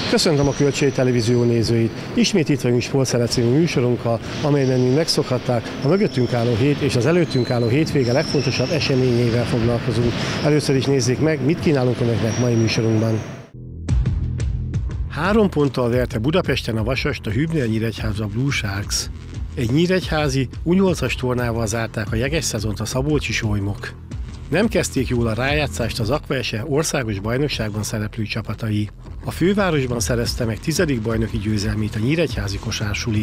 Köszöntöm a Kölcsei Televízió nézőit! Ismét itt vagyunk Sportszeret című műsorunkkal, amelyben mint megszokhatták, a mögöttünk álló hét és az előttünk álló hétvége legfontosabb eseményeivel foglalkozunk. Először is nézzék meg, mit kínálunk önöknek mai műsorunkban. 3 ponttal verte Budapesten a Vasast a Hübner Nyíregyháza Blue Sharks. Egy nyíregyházi U8-as tornával zárták a jeges szezont a szabolcsi solymok. Nem kezdték jól a rájátszást az Aqua-Ese országos bajnokságban szereplő csapatai. A fővárosban szerezte meg 10. bajnoki győzelmét a nyíregyházi kosársuli.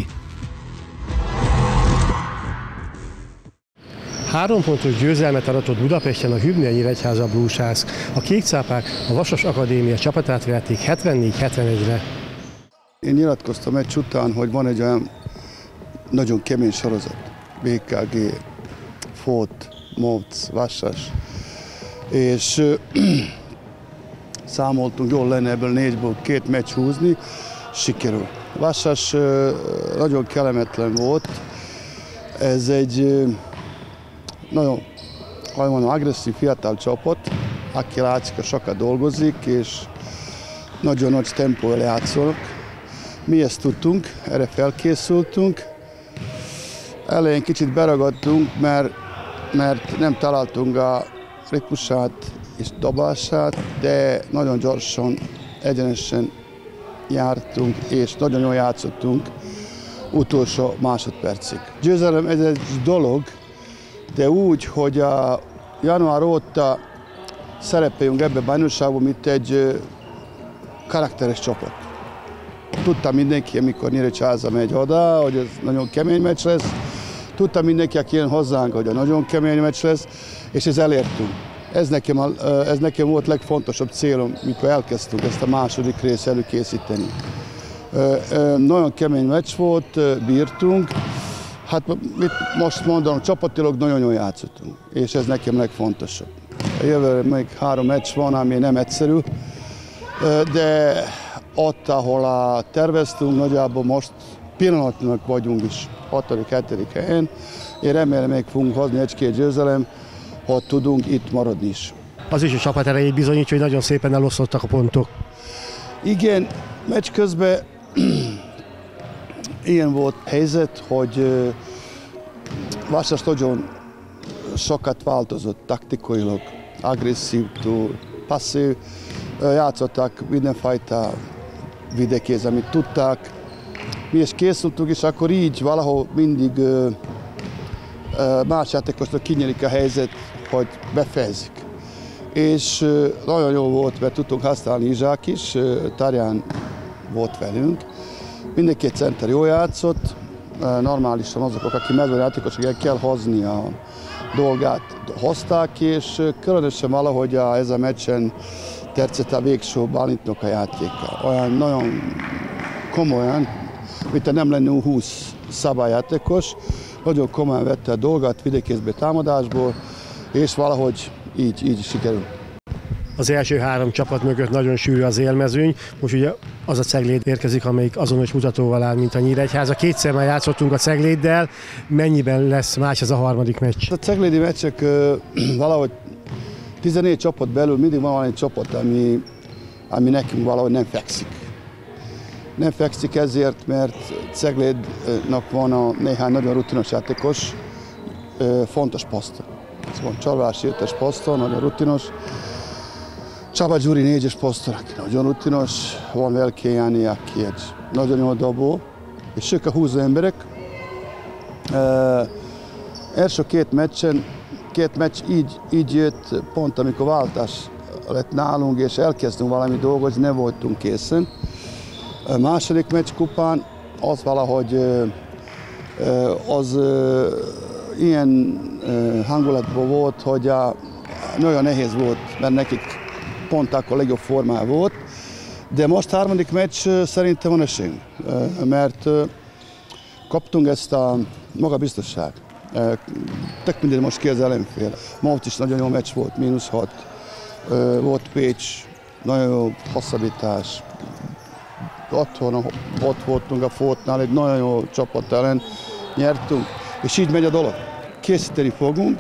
3 pontos győzelmet aratott Budapesten a Hübner Nyíregyháza Blue Sharks. A kékcápák a Vasas Akadémia csapatát verték 74-71-re. Én nyilatkoztam meccs után, hogy van egy olyan nagyon kemény sorozat. BKG, Fót, Mócz, Vasas. És számoltunk, jól lenne ebből 4-ből 2 meccs húzni, sikerül. Vasas nagyon kellemetlen volt. Ez egy nagyon agresszív fiatal csapat, aki látszik, hogy sokat dolgozik, és nagyon nagy tempóval játszanak. Mi ezt tudtunk, erre felkészültünk. Elején kicsit beragadtunk, mert nem találtunk a ritmusát és dobását, de nagyon gyorsan, egyenesen jártunk, és nagyon jól játszottunk utolsó másodpercig. Győzelem ez egy dolog, de úgy, hogy a január óta szerepeljünk ebbe a bajnokságban, mint egy karakteres csapat. Tudta mindenki, amikor Nyíregyháza megy oda, hogy ez nagyon kemény meccs lesz. Tudta mindenki, aki jön hozzánk, hogy a nagyon kemény meccs lesz, és ez elértünk. Ez nekem volt legfontosabb célom, mikor elkezdtünk ezt a második részt előkészíteni. Nagyon kemény meccs volt, bírtunk. Hát most mondom, csapatilag nagyon jól játszottunk, és ez nekem legfontosabb. Jövőre még 3 meccs van, ami nem egyszerű, de ott, ahol terveztünk, nagyjából most pillanatnyilag vagyunk is 6.-7. helyen. Én remélem, még fogunk hozni 1-2 győzelem, hogy tudunk itt maradni is. Az is a csapat erejét bizonyítja, hogy nagyon szépen elosztottak a pontok. Igen, meccs közben ilyen volt helyzet, hogy Vasas nagyon sokat változott taktikailag, agresszívtől, passzív, játszottak mindenfajta videkéz, amit tudták. Mi is készültünk, és akkor így valahol mindig más játékosnak kinyelik a helyzet, hogy befejezik. És nagyon jó volt, mert tudtunk használni Izsák is, Tarján volt velünk. Mindenki center jól játszott, normálisan azok, akik mezőjátékosok, el kell hozni a dolgát, hozták, és különösen valahogy ez a meccsen tetszett a végső Bálintnak a játéka. Olyan nagyon komolyan, mint nem lenne 20 szabályjátékos, nagyon komolyan vette a dolgot vidékészbe támadásból, és valahogy így sikerült. Az első 3 csapat mögött nagyon sűrű az élmezőny. Most ugye az a Cegléd érkezik, amelyik azonos mutatóval áll, mint a Nyíregyháza. 2-szer már játszottunk a Cegléddel. Mennyiben lesz más ez a harmadik meccs? A ceglédi meccsek valahogy 14 csapat belül mindig van egy csapat, ami nekünk valahogy nem fekszik. Nem fekszik ezért, mert Ceglédnak van néhány nagyon rutinos játékos, fontos poszton. Van Csalvási 5-es poszton, nagyon rutinos. Csaba Gyuri 4-es poszton, aki nagyon rutinos. Van Velké Jáni, aki egy nagyon jó dobó. És ők a húzó emberek. Első 2 meccs így jött pont, amikor váltás lett nálunk, és elkezdtünk valami dolgozni, nem voltunk készen. A második meccs kupán az valahogy ilyen hangulatban volt, hogy nagyon nehéz volt, mert nekik pont akkor legjobb formában volt. De most 3. meccs szerintem van esélyünk, mert kaptunk ezt a magabiztosság. Tök mindegy most ki az ellenfél. Mócz is nagyon jó meccs volt, -6. Volt Pécs, nagyon jó hosszabbítás. Ott voltunk a Fótnál, egy nagyon jó csapat ellen nyertünk, és így megy a dolog. Készíteni fogunk,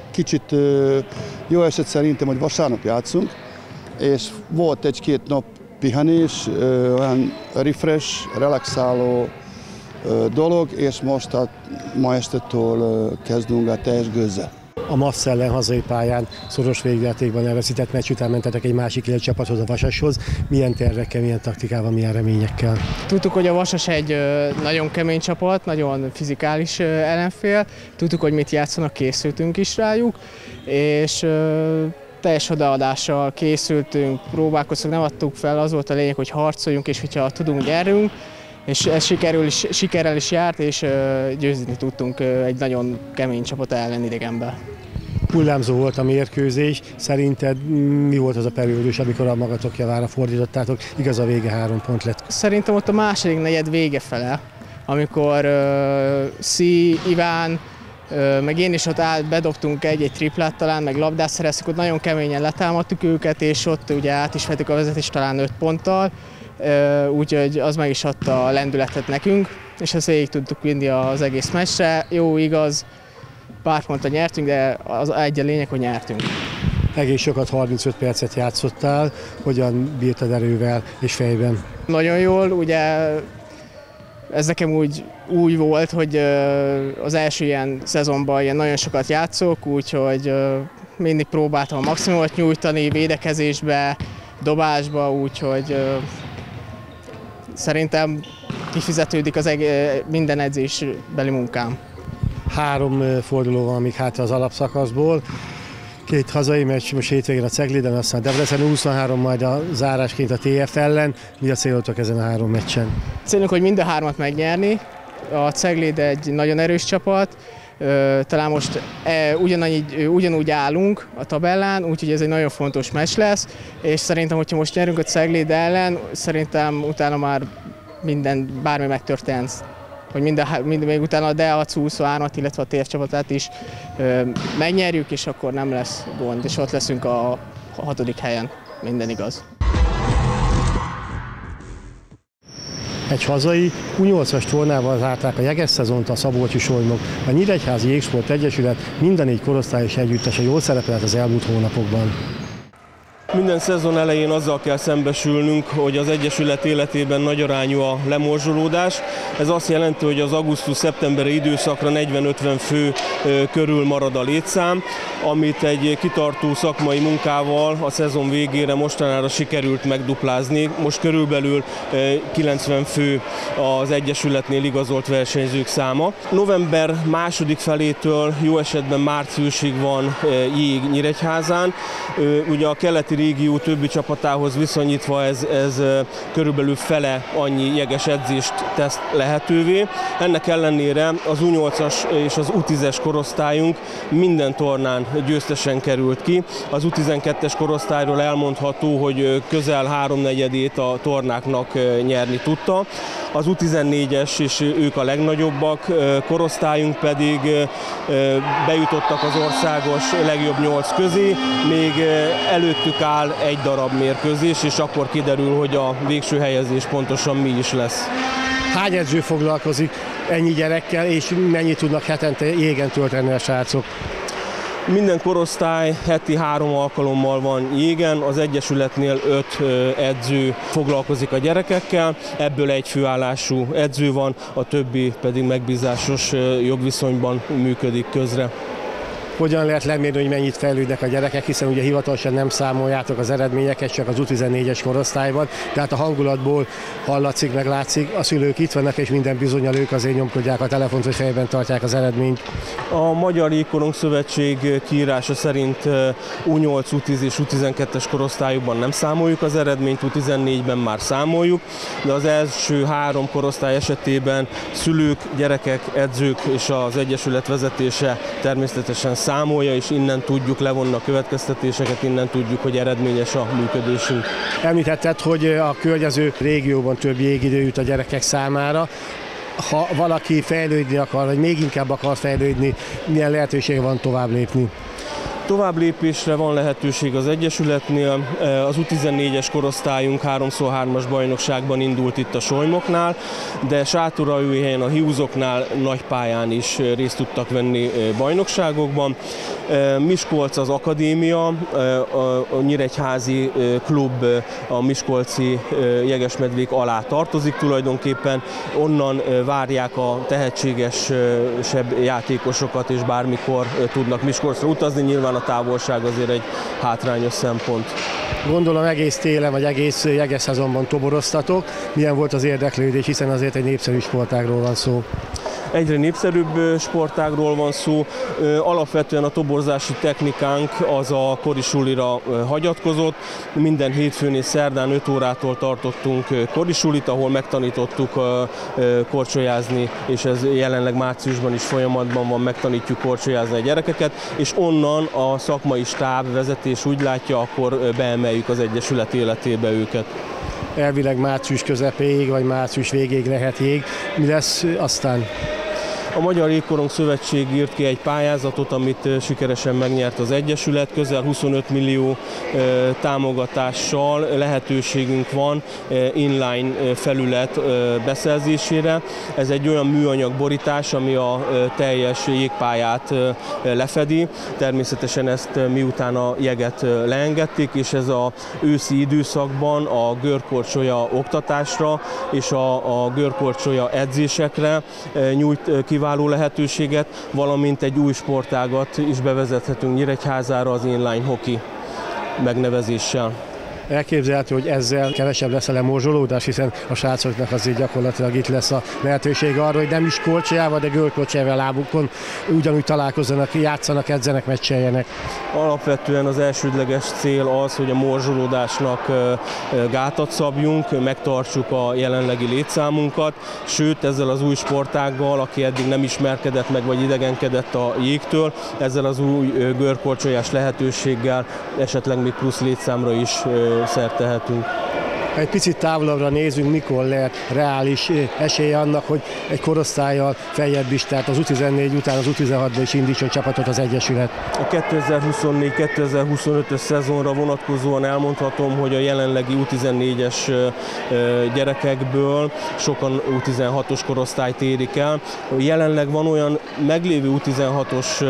kicsit jó eset szerintem, hogy vasárnap játszunk, és volt 1-2 nap pihenés, olyan refresh, relaxáló dolog, és most ma estetől kezdünk a teljes gőzzel. A Massz ellen hazai pályán szoros végjátékban elveszített meccs után mentetek egy másik élet csapathoz, a Vasashoz. Milyen tervekkel, milyen taktikával, milyen reményekkel? Tudtuk, hogy a Vasas egy nagyon kemény csapat, nagyon fizikális ellenfél. Tudtuk, hogy mit játszanak, készültünk is rájuk, és teljes odaadással készültünk, próbálkoztunk, nem adtuk fel, az volt a lényeg, hogy harcoljunk, és hogyha tudunk, gyerünk. És ez sikerrel is járt, és győzni tudtunk egy nagyon kemény csapat ellen idegenben. Hullámzó volt a mérkőzés. Szerinted mi volt az a periódus, amikor a magatok javára fordítottátok? Igaz, a vége 3 pont lett. Szerintem ott a második negyed vége fele, amikor Szí, Iván, meg én is ott bedobtunk egy triplát talán, meg labdát szereztük, ott nagyon keményen letámadtuk őket, és ott ugye át is vettük a vezetést talán 5 ponttal. Úgyhogy az meg is adta a lendületet nekünk, és ezt végig tudtuk vinni az egész meccsre. Jó, igaz, pár pontot nyertünk, de az egy a lényeg, hogy nyertünk. Egész sokat, 35 percet játszottál, hogyan bírtad erővel és fejben? Nagyon jól, ugye ez nekem úgy volt, hogy az első ilyen szezonban ilyen nagyon sokat játszok, úgyhogy mindig próbáltam a maximumot nyújtani védekezésbe, dobásba, úgyhogy szerintem kifizetődik minden edzésbeli munkám. 3 forduló van még hátra az alapszakaszból. 2 hazai meccs, most hétvégén a Cegliden, aztán Debrecen, 23 majd a zárásként a TF ellen. Mi a célotok ezen a 3 meccsen? Célunk, hogy mind a 3-at megnyerni. A Ceglid egy nagyon erős csapat. Talán most ugyanúgy állunk a tabellán, úgyhogy ez egy nagyon fontos meccs lesz, és szerintem, hogyha most nyerünk a Ceglid ellen, szerintem utána már bármi megtörtént, hogy még utána a DEA 23-at, illetve a TF csapatát is megnyerjük, és akkor nem lesz gond, és ott leszünk a 6. helyen, minden igaz. Egy hazai U8-as tornával zárták a jeges szezont a Szabolcsi-Solymok. A Nyíregyházi Jégsport Egyesület minden 4 korosztályos együttese jól szerepelt az elmúlt hónapokban. Minden szezon elején azzal kell szembesülnünk, hogy az Egyesület életében nagyarányú a lemorzsolódás. Ez azt jelenti, hogy az augusztus-szeptemberi időszakra 40-50 fő körül marad a létszám, amit egy kitartó szakmai munkával a szezon végére mostanára sikerült megduplázni. Most körülbelül 90 fő az Egyesületnél igazolt versenyzők száma. November második felétől jó esetben márciusig van jég Nyíregyházán. Ugye a keleti régió többi csapatához viszonyítva ez körülbelül fele annyi jeges edzést tesz lehetővé. Ennek ellenére az U8-as és az U10-es korosztályunk minden tornán győztesen került ki. Az U12-es korosztályról elmondható, hogy közel 3/4-ét a tornáknak nyerni tudta. Az U14-es és ők a legnagyobbak, korosztályunk pedig bejutottak az országos legjobb 8 közé, még előttük áll egy darab mérkőzés, és akkor kiderül, hogy a végső helyezés pontosan mi is lesz. Hány edző foglalkozik ennyi gyerekkel, és mennyit tudnak hetente jégen tölteni a srácok? Minden korosztály heti 3 alkalommal van jégen, az Egyesületnél 5 edző foglalkozik a gyerekekkel, ebből egy főállású edző van, a többi pedig megbízásos jogviszonyban működik közre. Hogyan lehet lemérni, hogy mennyit fejlődnek a gyerekek, hiszen ugye hivatalosan nem számoljátok az eredményeket, csak az U14-es korosztályban, tehát a hangulatból hallatszik, meg látszik, a szülők itt vannak, és minden bizonnyal ők azért nyomkodják a telefont, hogy fejben tartják az eredményt. A Magyar Jégkorong Szövetség kiírása szerint U8, U10 és U12-es korosztályokban nem számoljuk az eredményt, U14-ben már számoljuk, de az első 3 korosztály esetében szülők, gyerekek, edzők és az Egyesület vezetése természetesen számolja, és innen tudjuk levonni a következtetéseket, innen tudjuk, hogy eredményes a működésünk. Említetted, hogy a környező régióban több jégidő jut a gyerekek számára. Ha valaki fejlődni akar, vagy még inkább akar fejlődni, milyen lehetősége van tovább lépni? Tovább lépésre van lehetőség az Egyesületnél. Az U14-es korosztályunk 3x3-as bajnokságban indult itt a Solymoknál, de Sátoraljaújhelyen a hiúzoknál nagy pályán is részt tudtak venni bajnokságokban. Miskolc az akadémia, a nyíregyházi klub a miskolci jegesmedvék alá tartozik tulajdonképpen. Onnan várják a tehetségesebb játékosokat, és bármikor tudnak Miskolcra utazni. Nyilván a távolság azért egy hátrányos szempont. Gondolom egész télen vagy egész jeges szezonban toboroztatok. Milyen volt az érdeklődés, hiszen azért egy népszerű sportágról van szó? Egyre népszerűbb sportágról van szó. Alapvetően a toborzási technikánk az a korisulira hagyatkozott. Minden hétfőn és szerdán 5 órától tartottunk korisulit, ahol megtanítottuk korcsolyázni, és ez jelenleg márciusban is folyamatban van, megtanítjuk korcsolyázni a gyerekeket, és onnan a szakmai stáb vezetés úgy látja, akkor beemeljük az Egyesület életébe őket. Elvileg március közepéig vagy március végéig lehet jég. Mi lesz aztán? A Magyar Jégkorong Szövetség írt ki egy pályázatot, amit sikeresen megnyert az Egyesület. Közel 25 millió támogatással lehetőségünk van inline felület beszerzésére. Ez egy olyan műanyag borítás, ami a teljes jégpályát lefedi. Természetesen ezt miután a jeget leengedték, és ez az őszi időszakban a görkorcsolya oktatásra és a görkorcsolya edzésekre nyújt kiváló lehetőséget, valamint egy új sportágat is bevezethetünk Nyíregyházára, az inline hockey megnevezéssel. Elképzelhető, hogy ezzel kevesebb lesz a lemorzsolódás, hiszen a srácoknak azért gyakorlatilag itt lesz a lehetőség arra, hogy nem is korcsolyával, de görkorcsolyával lábukon ugyanúgy találkozzanak, játszanak, edzenek, meccseljenek. Alapvetően az elsődleges cél az, hogy a morzsolódásnak gátat szabjunk, megtartsuk a jelenlegi létszámunkat, sőt ezzel az új sportággal, aki eddig nem ismerkedett meg, vagy idegenkedett a jégtől, ezzel az új görkorcsolyás lehetőséggel esetleg még plusz létszámra is szert tehetünk. Egy picit távolabbra nézünk, mikor lehet reális esélye annak, hogy egy korosztállyal feljebb is, tehát az U14 után az U16-ban is indítson csapatot az Egyesület. A 2024-2025-ös szezonra vonatkozóan elmondhatom, hogy a jelenlegi U14-es gyerekekből sokan U16-os korosztályt érik el. Jelenleg van olyan meglévő U16-os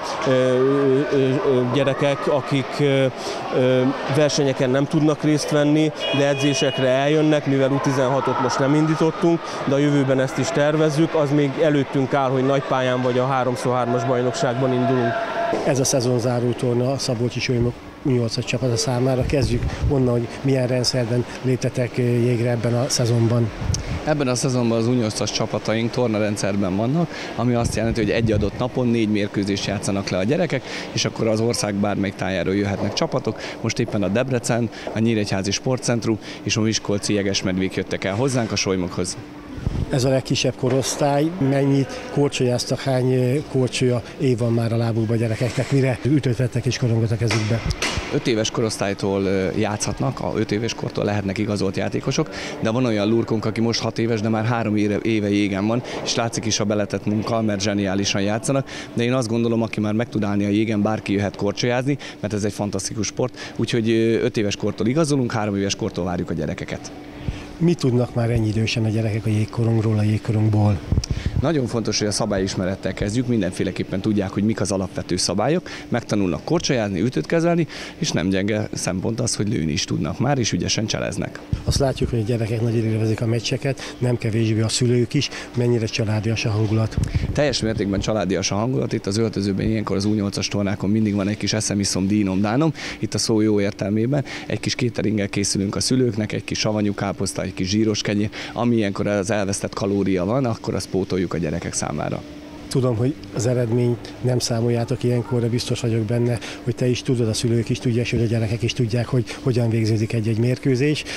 gyerekek, akik versenyeken nem tudnak részt venni, de edzésekre eljönnek, mivel U16-ot most nem indítottunk, de a jövőben ezt is tervezzük, az még előttünk áll, hogy nagypályán vagy a 3x3-as bajnokságban indulunk. Ez a szezonzáró torna a Szabolcsi Solymok 8 csapata számára. Kezdjük onnan, hogy milyen rendszerben léptetek jégre ebben a szezonban. Ebben a szezonban az U8-as csapataink tornarendszerben vannak, ami azt jelenti, hogy egy adott napon 4 mérkőzést játszanak le a gyerekek, és akkor az ország bármelyik tájáról jöhetnek csapatok. Most éppen a Debrecen, a Nyíregyházi Sportcentrum és a miskolci jegesmedvék jöttek el hozzánk a Solymokhoz. Ez a legkisebb korosztály, mennyit korcsolyáztak, hány korcsolya év van már a lábukba a gyerekeknek, mire ütöttek és korongot a kezükbe? 5 éves korosztálytól játszhatnak, a 5 éves kortól lehetnek igazolt játékosok, de van olyan lurkunk, aki most 6 éves, de már 3 éve jégen van, és látszik is a beletett munka, mert zseniálisan játszanak, de én azt gondolom, aki már meg tud állni a jégen, bárki jöhet korcsolyázni, mert ez egy fantasztikus sport, úgyhogy 5 éves kortól igazolunk, 3 éves kortól várjuk a gyerekeket. Mit tudnak már ennyi idősen a gyerekek a jégkorongról, a jégkorongból? Nagyon fontos, hogy a szabályismerettel kezdjük, mindenféleképpen tudják, hogy mik az alapvető szabályok, megtanulnak korcsolyázni, ütőt kezelni, és nem gyenge szempont az, hogy lőni is tudnak már, és ügyesen cseleznek. Azt látjuk, hogy a gyerekek nagyon élvezik a meccseket, nem kevésbé a szülők is, mennyire családias a hangulat. Teljes mértékben családias a hangulat, itt az öltözőben ilyenkor az U8-as tornákon mindig van egy kis eszemiszom, dínom, dánom, itt a szó jó értelmében, egy kis cateringgel készülünk a szülőknek, egy kis savanyú káposzta, egy kis zsíros kenyér, ami ilyenkor az elvesztett kalória van, akkor azt pótoljuk a gyerekek számára. Tudom, hogy az eredményt nem számoljátok ilyenkor, de biztos vagyok benne, hogy te is tudod, a szülők is tudják, hogy a gyerekek is tudják, hogy hogyan végződik egy-egy mérkőzés.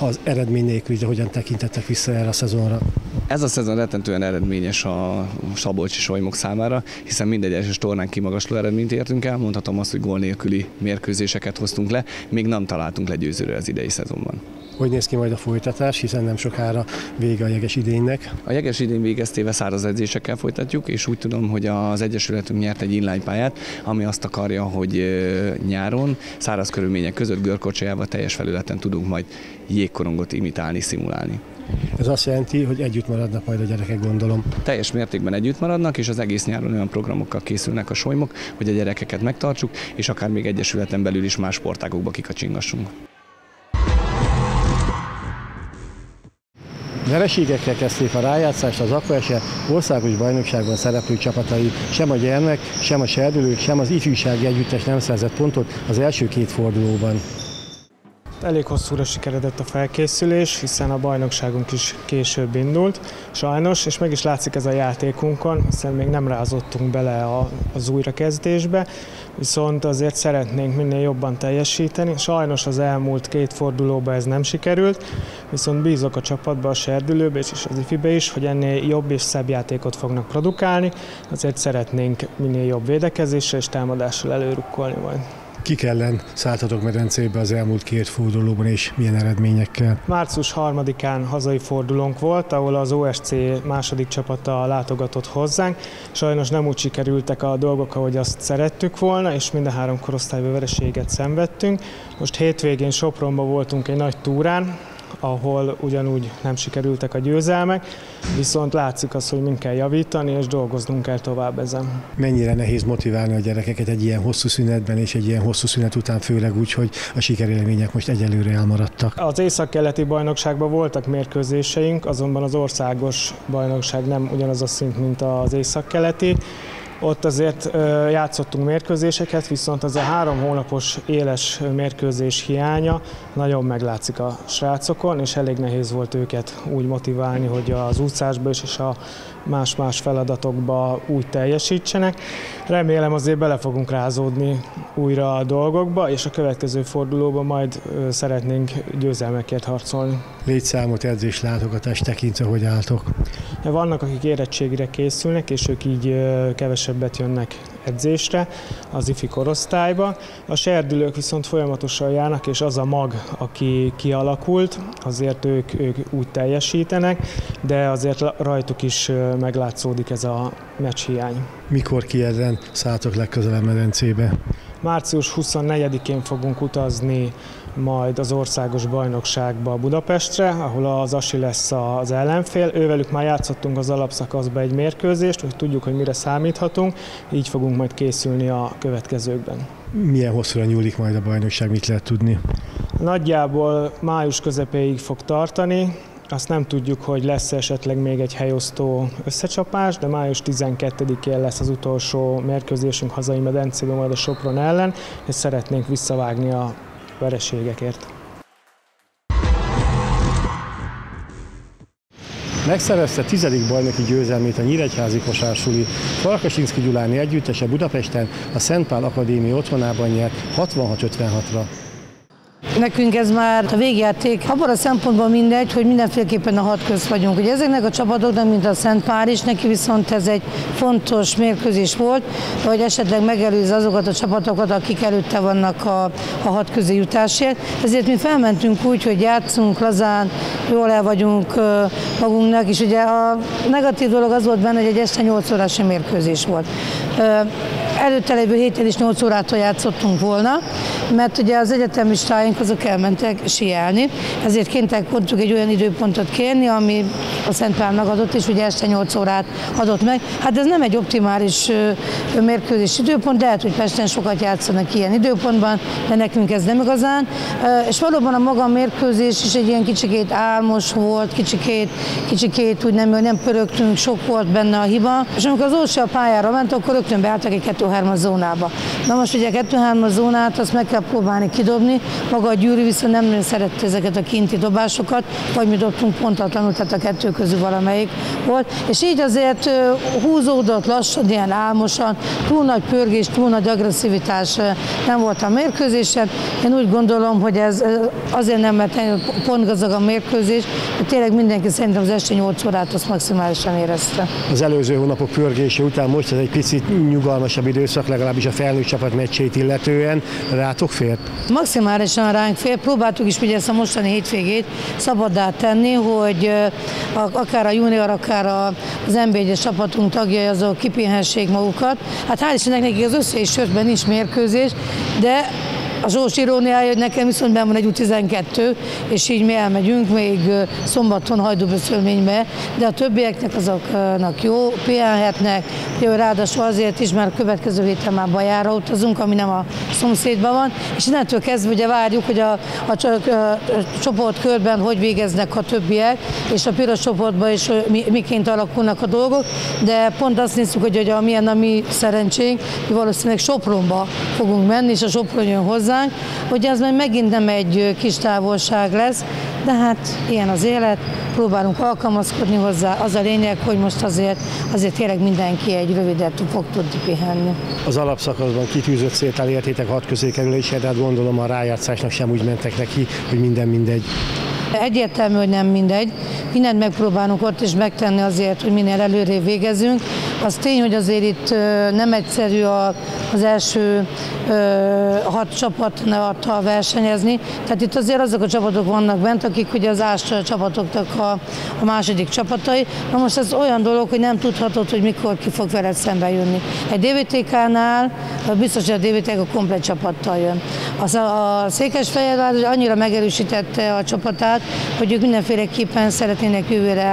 az eredmény nélkül, de hogyan tekintettek vissza erre a szezonra? Ez a szezon rettentően eredményes a Szabolcsi-Solymok számára, hiszen mindegy egyes tornán kimagasló eredményt értünk el, mondhatom azt, hogy gól nélküli mérkőzéseket hoztunk le, még nem találtunk le győzőre az idei szezonban. Hogy néz ki majd a folytatás, hiszen nem sokára vége a jeges idénynek? A jeges idény végeztével száraz edzésekkel folytatjuk, és úgy tudom, hogy az Egyesületünk nyert egy inline pályát, ami azt akarja, hogy nyáron száraz körülmények között görkorcsolyával teljes felületen tudunk majd jégkorongot imitálni, szimulálni. Ez azt jelenti, hogy együtt maradnak majd a gyerekek, gondolom. Teljes mértékben együtt maradnak, és az egész nyáron olyan programokkal készülnek a Solymok, hogy a gyerekeket megtartsuk, és akár még egyesületen belül is más sportágokba kikacsingassunk. Vereségekkel kezdték a rájátszást az Aqua-Ese országos bajnokságban szereplő csapatai. Sem a gyermek, sem a serdülők, sem az ifjúsági együttes nem szerzett pontot az első két fordulóban. Elég hosszúra sikeredett a felkészülés, hiszen a bajnokságunk is később indult, sajnos, és meg is látszik ez a játékunkon, hiszen még nem rázottunk bele az újrakezdésbe, viszont azért szeretnénk minél jobban teljesíteni. Sajnos az elmúlt két fordulóban ez nem sikerült, viszont bízok a csapatba, a serdülőbe és az ifibe is, hogy ennél jobb és szebb játékot fognak produkálni, azért szeretnénk minél jobb védekezéssel és támadással előrukkolni majd. Kik ellen szálltatok medencébe az elmúlt két fordulóban, és milyen eredményekkel? Március 3-án hazai fordulónk volt, ahol az OSC második csapata látogatott hozzánk. Sajnos nem úgy sikerültek a dolgok, ahogy azt szerettük volna, és mind a három korosztályban vereséget szenvedtünk. Most hétvégén Sopronban voltunk egy nagy túrán, ahol ugyanúgy nem sikerültek a győzelmek, viszont látszik az, hogy mind kell javítani, és dolgoznunk kell tovább ezen. Mennyire nehéz motiválni a gyerekeket egy ilyen hosszú szünetben, és egy ilyen hosszú szünet után, főleg úgy, hogy a sikerélmények most egyelőre elmaradtak? Az északkeleti bajnokságban voltak mérkőzéseink, azonban az országos bajnokság nem ugyanaz a szint, mint az északkeleti. Ott azért játszottunk mérkőzéseket, viszont az a 3 hónapos éles mérkőzés hiánya nagyon meglátszik a srácokon, és elég nehéz volt őket úgy motiválni, hogy az úszásba is és a más-más feladatokba úgy teljesítsenek. Remélem azért bele fogunk rázódni újra a dolgokba, és a következő fordulóban majd szeretnénk győzelmekért harcolni. Létszámot, edzés, látogatást tekintve, hogy álltok? Vannak, akik érettségire készülnek, és ők így kevesebbet jönnek edzésre az ifi korosztályba. A serdülők viszont folyamatosan járnak, és az a mag, aki kialakult, azért ők úgy teljesítenek, de azért rajtuk is meglátszódik ez a meccshiány. Mikor ki ellen szálltok legközelebb medencébe? Március 24-én fogunk utazni majd az országos bajnokságba Budapestre, ahol az Asi lesz az ellenfél. Ővelük már játszottunk az alapszakaszba egy mérkőzést, hogy tudjuk, hogy mire számíthatunk, így fogunk majd készülni a következőkben. Milyen hosszúra nyúlik majd a bajnokság, mit lehet tudni? Nagyjából május közepéig fog tartani. Azt nem tudjuk, hogy lesz esetleg még egy helyosztó összecsapás, de május 12-én lesz az utolsó mérkőzésünk hazai medencében, majd a Sopron ellen, és szeretnénk visszavágni a vereségekért. Megszerezte 10. bajnoki győzelmét a nyíregyházi kosársuli. Farkasinszky Gyuláni együttese Budapesten a Szent Pál Akadémia otthonában nyert 66-56-ra. Nekünk ez már a végjáték, abban a szempontból mindegy, hogy mindenféleképpen a 6 közt vagyunk. Ugye ezeknek a csapatoknak, mint a Szent Pál is, neki viszont ez egy fontos mérkőzés volt, hogy esetleg megelőzze azokat a csapatokat, akik előtte vannak a 6 közé jutásért. Ezért mi felmentünk úgy, hogy játszunk lazán, jól el vagyunk magunknak, és ugye a negatív dolog az volt benne, hogy egy este 8 órás mérkőzés volt. Előtte lévő héten is 8 órától játszottunk volna, mert ugye az egyetemistáink azok elmentek sielni, ezért kénytelenek voltunk egy olyan időpontot kérni, ami a Szent Pál megadott, és ugye este 8 órát adott meg. Hát ez nem egy optimális mérkőzés időpont, lehet, hogy Pesten sokat játszanak ilyen időpontban, de nekünk ez nem igazán. És valóban a maga mérkőzés is egy ilyen kicsikét álmos volt, kicsikét úgy nem pörögtünk, sok volt benne a hiba. És amikor az Ósi a pályára ment, akkor rögtön beálltak egy 2-3-as zónába. Na most ugye a 2-3-as zónát azt meg kell próbálni kidobni, maga a Győri viszont nem nagyon szerette ezeket a kinti dobásokat, vagy mi dobtunk pontatlanul, tehát a 2 közül valamelyik volt, és így azért húzódott lassan, ilyen álmosan, túl nagy pörgés, túl nagy agresszivitás nem volt a mérkőzésen. Én úgy gondolom, hogy ez azért nem, mert pontgazdag a mérkőzés, de tényleg mindenki szerintem az este 8 órát azt maximálisan érezte. Az előző hónapok pörgése után most ez egy picit nyugalmasabb időszak, legalábbis a felnőtt csapat meccsét illetően. Rátok fért? Maximálisan ránk fér. Próbáltuk is ugye ezt a mostani hétvégét szabaddá tenni, hogy akár a junior, akár az NB1-es csapatunk tagjai azok kipihenhessék magukat. Hát hál' Istennek nekik az össze és sörben nincs mérkőzés, de a sors iróniája, hogy nekem viszont benn van egy U12, és így mi elmegyünk még szombaton Hajdúböszölménybe, de a többieknek azoknak jó, pihenhetnek, ráadásul azért is, mert a következő héten már Bajára utazunk, ami nem a szomszédban van, és innentől kezdve ugye várjuk, hogy a csoportkörben hogy végeznek a többiek, és a piros csoportban is miként alakulnak a dolgok, de pont azt nézzük, hogy milyen a mi szerencsénk, hogy valószínűleg Sopronba fogunk menni, és a Sopron jön hozzá, hogy ez majd megint nem egy kis távolság lesz, de hát ilyen az élet, próbálunk alkalmazkodni hozzá, az a lényeg, hogy most azért tényleg mindenki egy rövidet fog tudni pihenni. Az alapszakaszban kitűzött célt elértétek 6 közé kerülésre, de hát gondolom a rájátszásnak sem úgy mentek neki, hogy minden mindegy. Egyértelmű, hogy nem mindegy. Mindent megpróbálunk ott is megtenni azért, hogy minél előrébb végezzünk. Az tény, hogy azért itt nem egyszerű az első 6 csapattal versenyezni. Tehát itt azért azok a csapatok vannak bent, akik ugye az ás csapatoknak a második csapatai. Na most ez olyan dolog, hogy nem tudhatod, hogy mikor ki fog veled szembe jönni. Egy DVTK-nál biztos, hogy a DVTK a komplet csapattal jön. A Székesfehérvár annyira megerősítette a csapatát, hogy ők mindenféleképpen szeretnének jövőre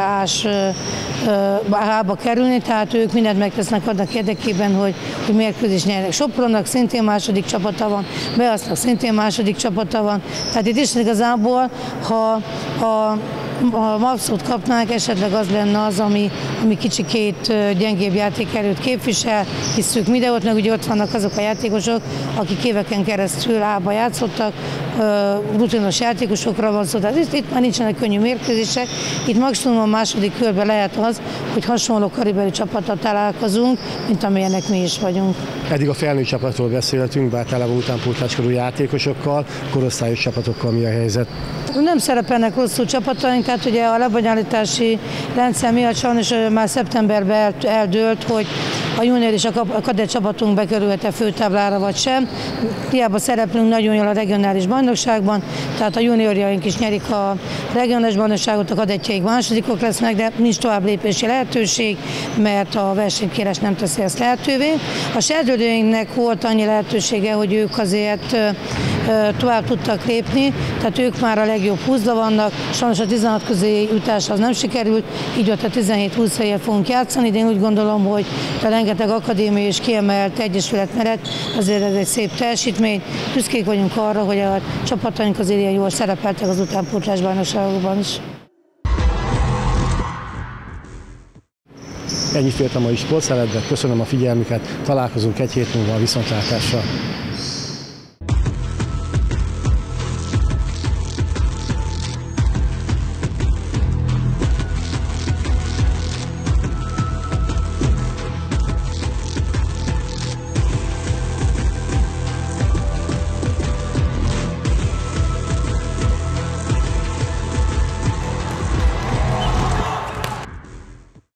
A-ba kerülni, tehát ők mindent megtesznek annak érdekében, hogy mérkőzést nyernek. Sopronnak szintén második csapata van, Beasznak szintén második csapata van, tehát itt is igazából, ha maxot kapnánk, esetleg az lenne az, ami kicsikét gyengébb játékerőt képvisel, hiszük mi, de ott meg ugye ott vannak azok a játékosok, akik éveken keresztül A-ba játszottak, rutinos játékosokra van szó, tehát itt már nincsenek könnyű mérkőzések, itt maximum a második körben lehet az, hogy hasonló karibeli csapattal találkozunk, mint amilyenek mi is vagyunk. Eddig a felnőtt csapatról beszéltünk, bár tele van utánpótláskorú játékosokkal, korosztályos csapatokkal mi a helyzet? Nem szerepelnek rosszul csapataink, tehát ugye a lebonyolítási rendszer miatt sajnos már szeptemberben eldőlt, hogy a junior és a kadett csapatunk bekerülhet-e főtáblára vagy sem. Hiába szereplünk nagyon jól a regionális bajnokságban, tehát a juniorjaink is nyerik a regionális bajnokságot, a kadettjeik másodikok lesznek, de nincs tovább lépési lehetőség, mert a versenykérés nem teszi ezt lehetővé. A serdődőinknek volt annyi lehetősége, hogy ők azért tovább tudtak lépni, tehát ők már a legjobb 20-ban vannak, sajnos a 16 közé jutás az nem sikerült, így ott a 17-20 helyet fogunk játszani, de én úgy gondolom, hogy a rengeteg akadémia és kiemelt egyesület mellett azért ez egy szép teljesítmény. Büszkék vagyunk arra, hogy a csapataink azért ilyen jól szerepeltek az utánpótlás bajnokságokban is. Ennyit fért a mai sportszeletbe, köszönöm a figyelmüket, találkozunk egy hét múlva a viszontlátásra.